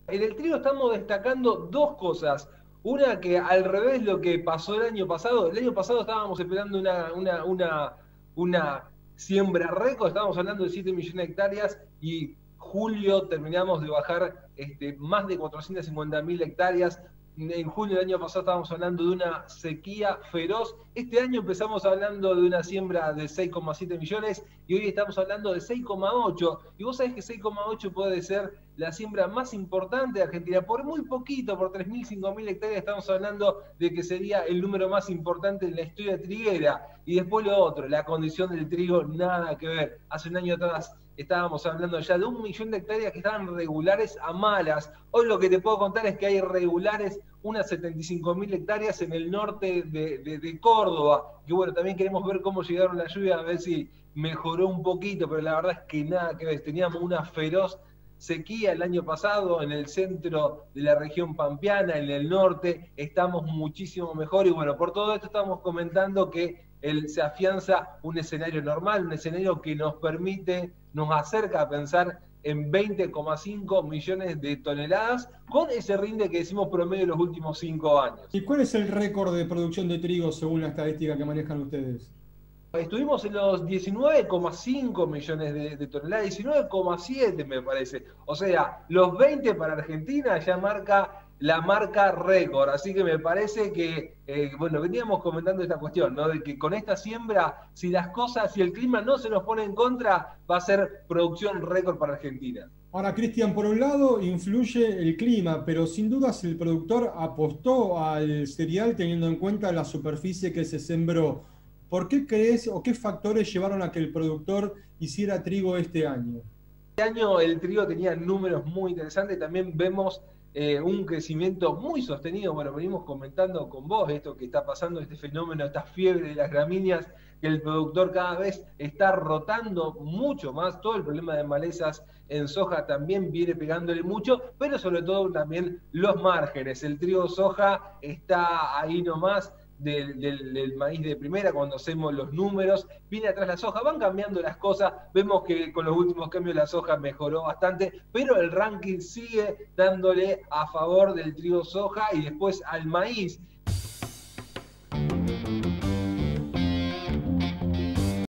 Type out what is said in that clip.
En el trigo estamos destacando dos cosas. Una que al revés lo que pasó el año pasado estábamos esperando una siembra récord, estábamos hablando de 7 millones de hectáreas y julio terminamos de bajar más de 450.000 hectáreas. En julio del año pasado estábamos hablando de una sequía feroz. Este año empezamos hablando de una siembra de 6,7 millones y hoy estamos hablando de 6,8. Y vos sabés que 6,8 puede ser la siembra más importante de Argentina. Por muy poquito, por 3.000, 5.000 hectáreas, estamos hablando de que sería el número más importante en la historia triguera. Y después lo otro, la condición del trigo, nada que ver. Hace un año atrás estábamos hablando ya de 1 millón de hectáreas que estaban regulares a malas. Hoy lo que te puedo contar es que hay regulares unas 75.000 hectáreas en el norte de Córdoba. Que bueno, también queremos ver cómo llegaron las lluvias, a ver si mejoró un poquito, pero la verdad es que nada que ver. Teníamos una feroz sequía el año pasado en el centro de la región pampeana, en el norte, estamos muchísimo mejor y bueno, por todo esto estamos comentando que se afianza un escenario normal, un escenario que nos permite, nos acerca a pensar en 20,5 millones de toneladas, con ese rinde que decimos promedio de los últimos 5 años. ¿Y cuál es el récord de producción de trigo según la estadística que manejan ustedes? Estuvimos en los 19,5 millones de toneladas, 19,7 me parece. O sea, los 20 para Argentina ya marca la marca récord. Así que me parece que, bueno, veníamos comentando esta cuestión, ¿no? De que con esta siembra, si el clima no se nos pone en contra, va a ser producción récord para Argentina. Ahora, Cristian, por un lado influye el clima, pero sin dudas el productor apostó al cereal teniendo en cuenta la superficie que se sembró. ¿Por qué crees o qué factores llevaron a que el productor hiciera trigo este año? Este año el trigo tenía números muy interesantes, también vemos un crecimiento muy sostenido. Bueno, venimos comentando con vos esto que está pasando, este fenómeno, esta fiebre de las gramíneas, que el productor cada vez está rotando mucho más. Todo el problema de malezas en soja también viene pegándole mucho, pero sobre todo también los márgenes. El trigo soja está ahí nomás del maíz de primera, cuando hacemos los números, viene atrás la soja, van cambiando las cosas, vemos que con los últimos cambios la soja mejoró bastante, pero el ranking sigue dándole a favor del trigo soja y después al maíz.